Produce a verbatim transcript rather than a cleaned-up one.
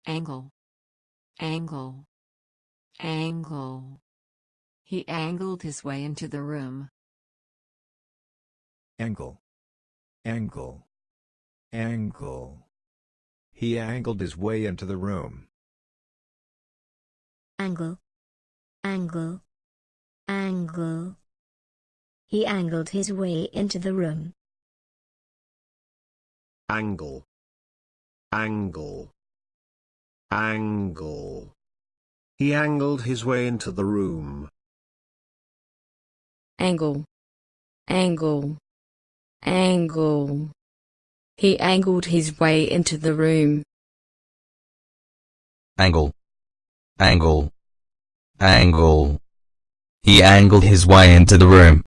Angle. Angle. Angle. He angled his way into the room. Angle. Angle. Angle. He angled his way into the room. Angle. Angle. Angle. He angled his way into the room. Angle. Angle. Angle. He angled his way into the room. Angle. Angle. Angle. He angled his way into the room. Angle. Angle. Angle. He angled his way into the room.